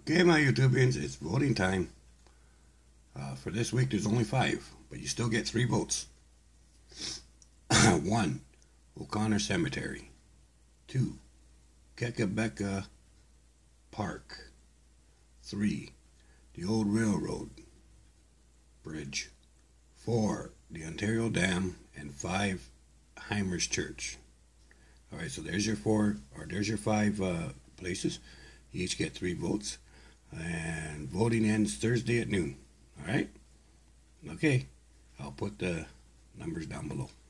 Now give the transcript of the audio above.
Okay, my YouTubians, it's voting time. For this week, there's only 5, but you still get 3 votes. 1. O'Connor Cemetery. 2. Kakabeka Park. 3. The Old Railroad Bridge. 4. The Ontario Dam. And 5. Hymer's Church. Alright, so there's your 5 places. You each get 3 votes. And voting ends Thursday at noon. Alright? Okay. I'll put the numbers down below.